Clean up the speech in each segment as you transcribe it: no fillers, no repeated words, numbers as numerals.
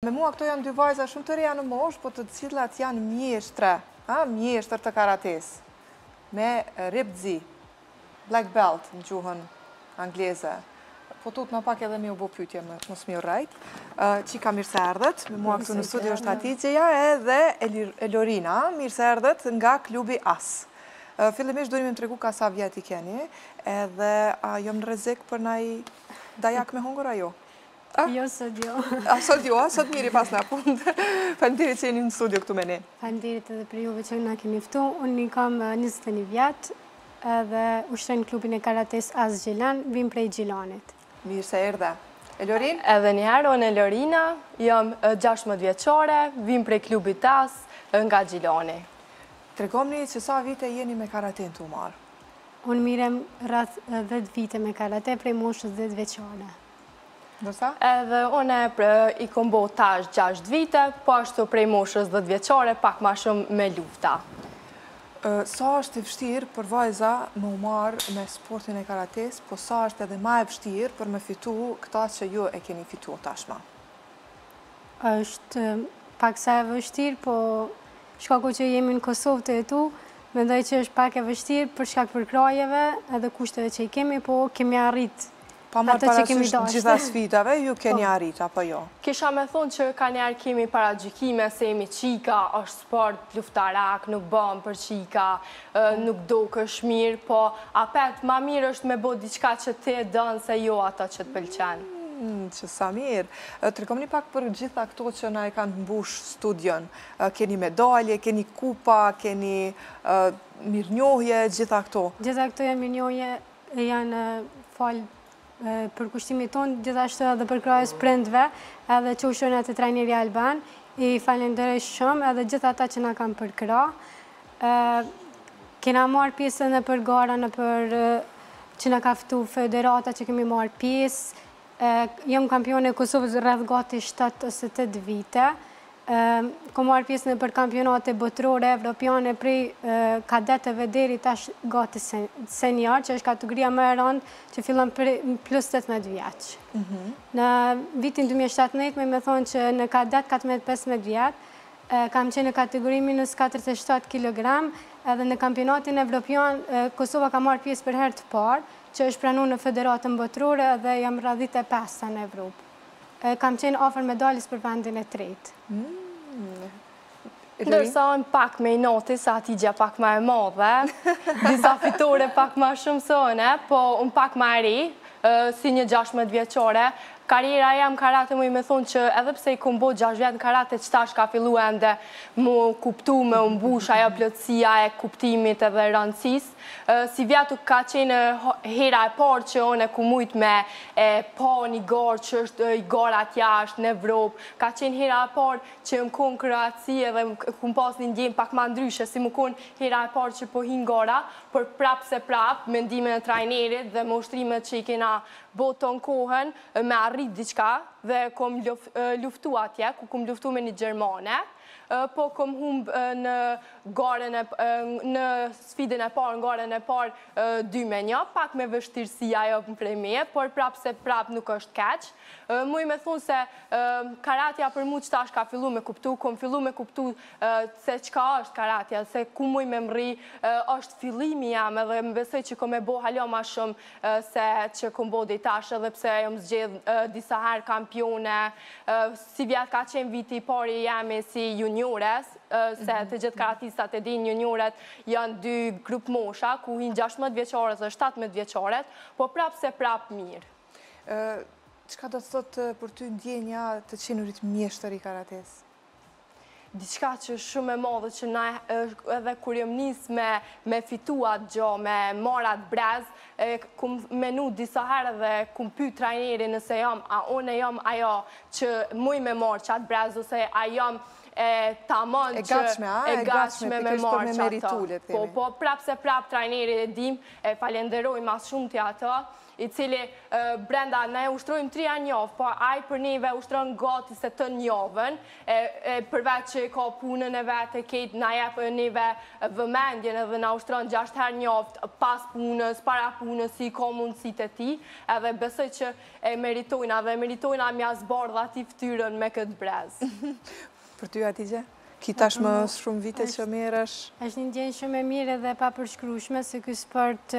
Me mua këto janë dy vajza shumë të reja në moshë, po të cilat janë mjeshtre, mjeshtër të karates, me ribzi, black belt në gjuhën angleze. Po tut në pak edhe mi u bo pytje më smi u rajt. Qika mirë se erdhët, me mua këtu në studio është Hatixheja edhe Elorina, mirë se erdhët nga klubi AS. Fillimisht dojmë të regu ka sa vjet i keni, edhe jom në rrezik për naj dajak me hungur ajo? Jo, sot jo. Sot jo, sot miri pas në fund. Faleminderit që jeni në studio këtu me ne. Faleminderit edhe për juve që na keni ftu. Unë kam 21 vjet edhe ushtroj në klubin e karates AS Gjilan, vim prej Gjilanit. Mirë se erdhe. Elorin? Edhe njëherë, unë Elorina, jam 16 vjeqore, vim prej klubit AS nga Gjilani. Tregomni që sa vite jeni me karate të marë? Unë mirem rreth 10 vite me karate prej moshës 10 vjeqore. Nërsa? Edhe unë i kom bo tash 6 vite, po ashtu prej moshës 10 vjeqore, pak ma shumë me lufta. Sa është e vështirë për vajza më marë me sportin e karates, po sa është edhe ma e vështirë për me fitu këta që ju e keni fitu tashma? është pak sa e vështirë, po shkaku që jemi në Kosovë të jetu, mendoj që është pak e vështirë për shkak për krajeve edhe kushteve që i kemi, po kemi arritë. Pa marë parasysh gjitha sfidave, ju keni arrit, apo jo? Kisha me thonë që ka njerë kemi para gjykime se jemi qika, është sport luftarak, nuk bëm për qika, nuk do kësh mirë, po apet ma mirë është me bo diçka që ti dënë se jo ata që të pëlqenë. Që sa mirë. Trekomni pak për gjitha këto që na e kanë mbush studion. Keni medalje, keni kupa, keni mirënjohje, gjitha këto. Gjitha këto janë mirënjohje, janë falë për kushtimit tonë, gjithashtu edhe për krajës prindve, edhe që ushtrojnë të trajneri Alban, i falenderoj shumë edhe gjitha ata që na kanë përkra. Kena marrë pjesë në për gara, në për që na ka ftu federata që kemi marrë pjesë. Jam kampione e Kosovës rreth gati 7 ose 8 vite. Kom marrë pjesë në për kampionate botërore, evropiane, prej kadeteve deri tash gati senior, që është kategoria më e rëndë, që fillon plus 18 vjeç. Në vitin 2017, me thonë që në kadet 14-15 vjetë, kam qenë në kategori minus 47 kg, edhe në kampionatin evropian, Kosova ka marrë pjesë për herë të parë, që është pranu në federatën botërore dhe jam radhit e 5 në Evropë. Kam qenë ofër medalis për vendin e tretë. Ndërsa unë pak me i noti, sa Hatixheja pak ma e madhe, disa fitore pak ma shumë se une, po unë pak ma e ri, si një 16 vjeqore. Karriera jam karate mu i me thonë që edhe pse i kom bo 6 vjetë në karate, qëtash ka fillu ende mu kuptu me umbush ajo plotësia e kuptimit edhe rëndësis. Si vjetu ka qenë hera e parë që one ku mujt me pa një garë që është i garë atja është në Evropë. Ka qenë hera e parë që më konë Kroaci edhe ku më pas një ndjenë pak ma ndryshe, si më konë hera e parë që po hinë gara, për prapë se prapë, mendime në trajnerit dhe më ushtrimet që i kena boton kohën me arrit diçka dhe kom luftu atje, ku kom luftu me një Gjermane, po kom humbë në sfidën e parë, në garën e parë 2-1, pak me vështirësi ajo prej meje, por prapë se prapë nuk është keq. Muj me thunë se karatja për mu qëtash ka fillu me kuptu, kom fillu me kuptu se qka është karatja, se ku muj me mri është fillimi jam edhe më besoj që kom e bo haljo ma shumë se që kom bo dhe i tash edhe pse jom zgjedh disa herë kampione, si vjetë ka qenë viti i pari jemi si juniores, se të gjithë karatistat e din junioret janë 2 grup mosha, ku hinë 16 vjeqores dhe 17 vjeqores, po prapë se prapë mirë. Qka do të thotë për ty ndjenja të qenurit mjeshtër i karates? Diçka që shumë e madhe që na edhe kur jëm nis me fituat gjo, me marat brez, kum menu disa herë dhe kum pyet trajneri nëse jam, a une jam ajo që muj me marë qatë brez, ose a jam tamon që e gatshme me marë që ato. Po prapë se prapë trajneri e dim, e falenderoj mas shumë të ato, i cili brenda ne ushtrojmë 3 janë njofë, po ai për neve ushtron gati se të njovën, përveç që ka punën e vetë, ketë na jep neve vëmendjen edhe na ushtron 6 herë njoftë pas punës, para punës, si ka mundësit e ti, edhe besoj që e meritojnë, edhe meritojnë a mja zbardha ati ftyrën me këtë brez. Për ty, Atigje? Ki tashmë shumë vite që merresh? Është një ndjenjë shumë e mirë dhe pa përshkrueshme se ky sport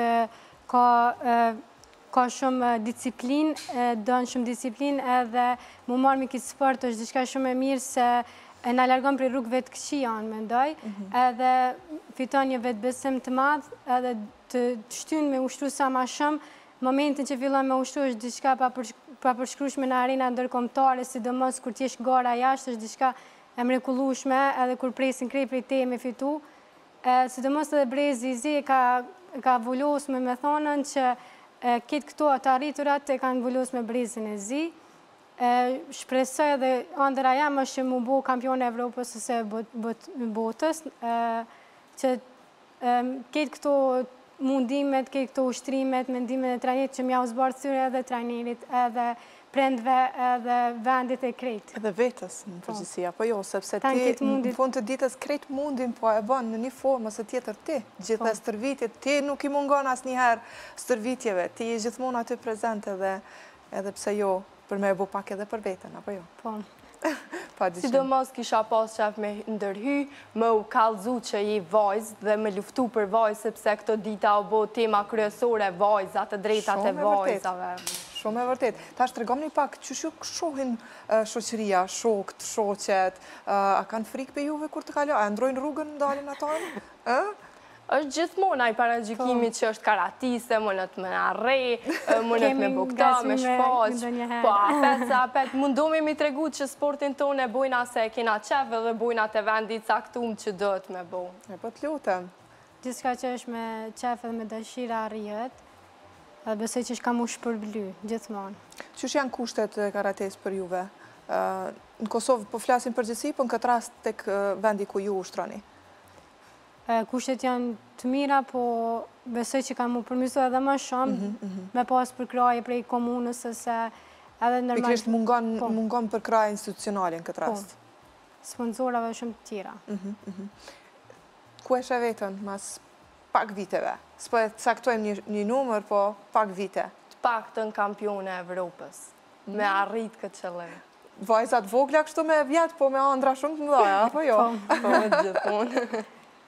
ka shumë disiplinë, don shumë disiplinë edhe mu marrë me këtë sport është diçka shumë e mirë se na largon prej rrugëve të këqija, mendoj, edhe fiton një vetbesim të madh edhe të shtyn me ushtru sa më shumë. Momentin që fillon me ushtru është diçka pa përshkrueshme në arena ndërkombëtare, sidomos kur t'jesh gara jashtë është diçka e mrekullueshme edhe kur presin krejt prej te me fitu. Sidomos edhe brezi i zi ka vullos me thonën që këtë këto të arriturat e kanë vullos me brezin e zi. Shpresoj edhe ëndra jam është që mu bo kampion e Evropës ose botës, që këtë këto mundimet, këtë këto ushtrimet, mendimet e trajnerit që mja u zbarë thyre edhe trajnerit, edhe prendve edhe vendit e krejt. Edhe vetës në përgjithësi, apo jo, sepse ti në fund të ditës krejt mundin, po e bën në një formë ose tjetër ti, gjithë stërvitjet, ti nuk i mungon as njëherë stërvitjeve, ti i gjithmonë aty prezent edhe pse jo, për me e bu pak edhe për vetën, apo jo? Po. Sidomos kisha pas qef me ndërhy, me u kallëzu që i vajzë dhe me luftu për vajzë, sepse këto dita u bo tema kryesore vajzat, të drejtat e vajzave. Shumë e vërtet. Ta shtregom një pak, që shohin shoqëria, shokët, shoqet, a kanë frikë për juve kur të kaloj? A ndrojnë rrugën dalin atonë? është gjithmonë ai paragjykimi që është karatise, mënët me arre, mënët me bukta, me shfaq, po apet, mundomi mi tregu që sportin tonë e bojna se kena qef dhe bojna të vendit caktum që dët me bo. E po të lutem. Gjithka që është me qef dhe me dëshira rrjet, dhe besoj që është ka mu shpërbly, gjithmonë. Qësh janë kushtet e karates për juve? Në Kosovë po flasim përgjithësi, po në këtë rast tek vendi ku ju ushtroni? Kushtet janë të mira, po besoj që kanë mu përmisu edhe më shumë, me pas përkraje prej komunës, ose edhe nërmal... Pikrisht mungon përkraje institucionale në këtë rast? Sponsorave shumë të tjera. Ku e shë vetën, mas pak viteve? S'po e caktojmë një numër, po pak vite? Të pak të në kampione e Evropës, me arrit këtë qëllim. Vajzat vogla kështu me vjetë, po me andra shumë të mdoja, apo jo? Po, me gjithmonë.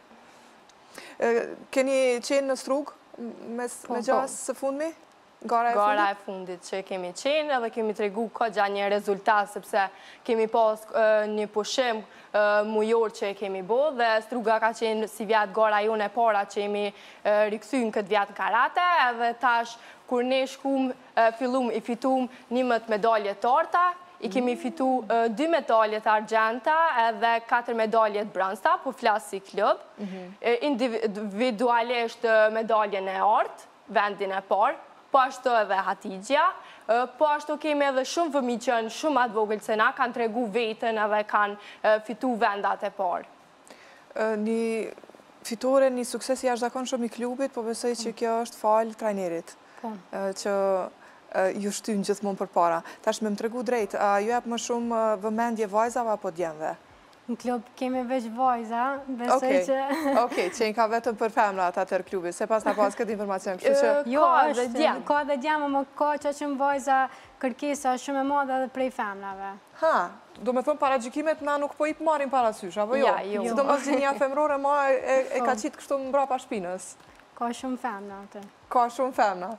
Keni qenë në strugë me gjasë së fundmi? Gara e fundit që kemi qenë edhe kemi tregu këgja një rezultat, sepse kemi pas një pushim mujor që kemi bo dhe struga ka qenë si vjetë gara jone e para që jemi rikësym këtë vjetë në karate edhe tash kur ne shkum fillum i fitum 11 medalje torta, i kemi fitu 2 medaljet argjenta edhe 4 medaljet bronsta, po flasë si klub. Individualisht medaljen e artë, vendin e parë, po ashtu edhe Hatigja, po ashtu kemi edhe shumë fëmi që në shumë atë vogël se na kanë tregu vetën edhe kanë fitu vendat e parë. Një fitore, një sukses i jashtëzakon shumë i klubit, po besoj që kjo është falë trajnerit, që ju shtynë gjithmonë për para. Tash me më tregu drejt, a ju epë më shumë vëmendje vajzave apo djemve? Në klub kemi veç vajza, besoj që... Okej, që i ka vetëm për femrat atër klubi, se pas në pas këtë informacion, kështu që... Jo, ka dhe djemë, më ka që që më vajza kërkesa shumë e madhe dhe prej femrave. Ha, do me thëmë paragjykimet na nuk po i pëmarin parasysh, apo jo? Ja, jo. Si do mos gjinia femrore ma e ka qitë kështu më brapa shpinës. Ka shumë femna atë. Ka shumë femna.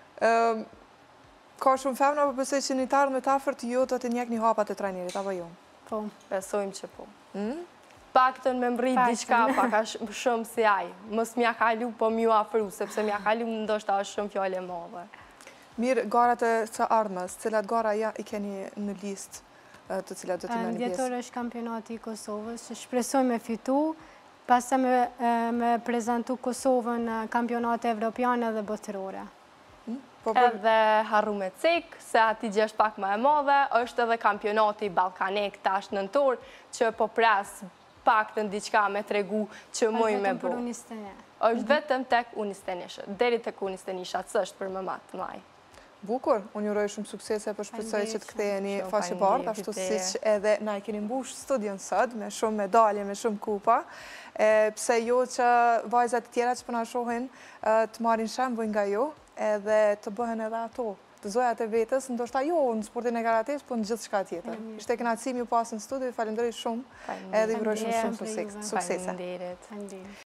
Ka shumë femna, po besoj që një tarë me tafër të ju do të njek një hapat e trajnerit, apo jo? Po. Besojmë që po. Pak të në me mbrit diqka, pak a shumë si aj. Mës mja kalu, po mju afru, sepse mja kalu më ndoshta është shumë fjole madhe. Mirë, garat e së ardhmes, cilat gara i keni në listë të cilat do të merrni pjesë? Djetor është kampionati i Kosovës, që shpresoj me fitu, pas se me prezentu Kosovën në kampionate evropiane dhe botërore. Edhe harru me cik, se ati gjesh pak ma e madhe, është edhe kampionati Balkanik tash nëntor, që po pres pak të ndiqka me tregu që muj me bo. Është vetëm për Unistenje. është vetëm tek Unistenishë, deri tek Unistenisha, së është për më matë maj. Bukur, unë juroj shumë suksese për shpresoj që të ktheheni Shumë faqe bardhë, faleminderit, ashtu Viteja. siç edhe na e keni mbush studion sot me shumë medalje, me shumë kupa. Pse jo që vajzat e tjera që po na shohin të marrin shembull nga ju, edhe të bëhen edhe ato të zojat e vetës, ndoshta jo në sportin e karates, po në gjithë shka tjetër. Ishte kënaqësi ju pas në studio, falenderoj shumë, edhe ju uroj shumë suksese. Faleminderit.